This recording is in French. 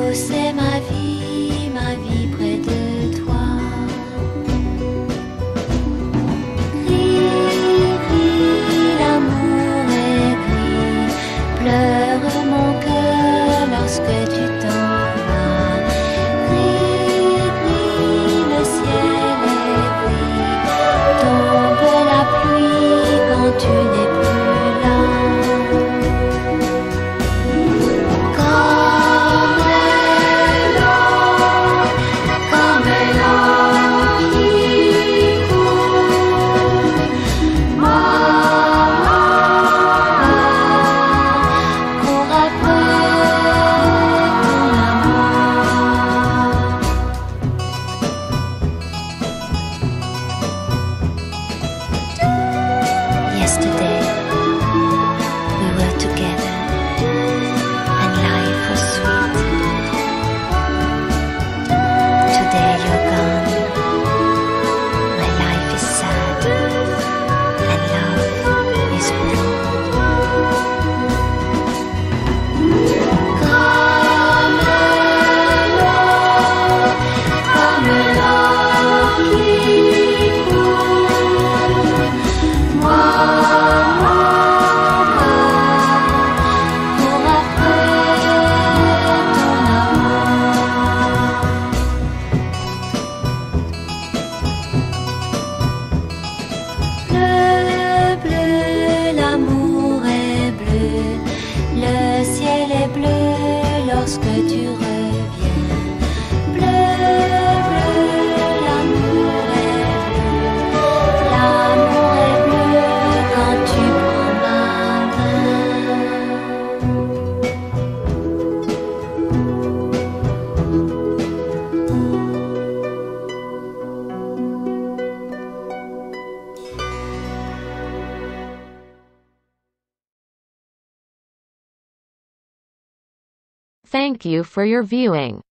c'est ma vie près de toi. Gris, gris, l'amour est gris, pleure mon cœur lorsque tu t'en vas. Gris, gris, le ciel est gris, tombe la pluie quand tu n'es plus là. Yesterday, we were together, and life was sweet. Today you're gone, my life is sad, and love is blue. Comme l'eau qui coule, moi, pour après ton amour. Bleu, bleu, l'amour est bleu, le ciel est bleu lorsque tu reviens. Bleu, bleu, l'amour est bleu, l'amour est bleu quand tu prends ma Thank you for your viewing.